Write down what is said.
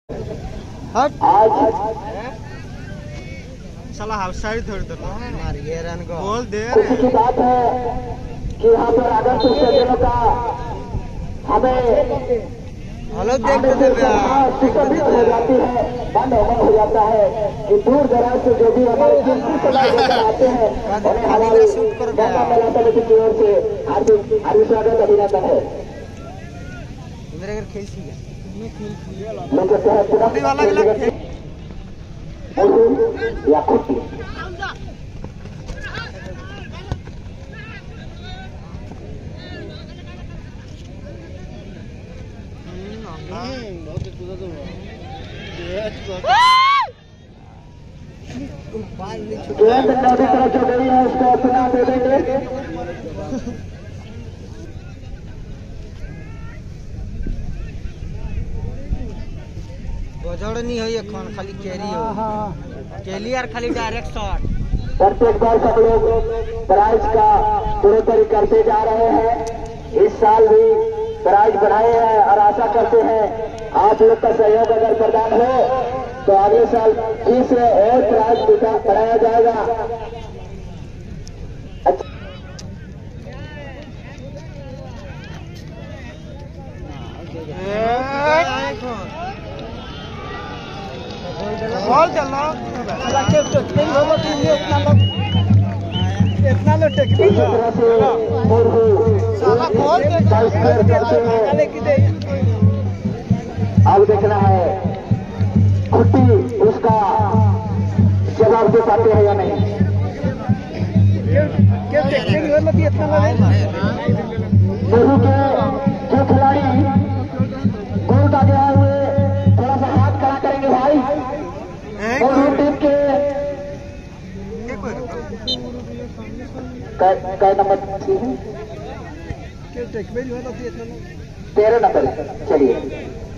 हट आज साला हाफ साइड थोड़ी तो मार ये रन को बोल दे खुशी की बात है कि यहाँ पर अगस्त स्टेडियम का हमें हेलो देखते थे सुशोभित हो जाती है, मन हो जाता है कि दूर दराज से जो भी हमारे कीमती सलाह लेकर आते हैं उन्हें हमारे गंगा मेला समिति की ओर से हार्दिक स्वागत अभिनंदन है। मेरे घर खेल सी है लेकिन या खुशी गेंद नदी तरफ जो गई है उसको अपना दे देंगे। गजड़ नहीं हो एखन खाली कैरी हो कैली और खाली डायरेक्ट शॉट। प्रत्येक बार सब लोग प्राइज का बढ़ोतरी करते जा रहे हैं। इस साल भी प्राइज बढ़ाए हैं और आशा करते हैं आप लोग का सहयोग अगर प्रदान हो तो अगले साल फिर से और प्राइज बढ़ाया जाएगा। बॉल चलो इतना लो टेक्निक अब देखना है खुट्टी उसका जवाब दे पाते हैं या नहीं। नेहरू के जो खिलाड़ी गोल का गया हुए थोड़ा सा हाथ खड़ा करेंगे भाई। नेहरू टीम के कै नंबर है 13 नंबर। चलिए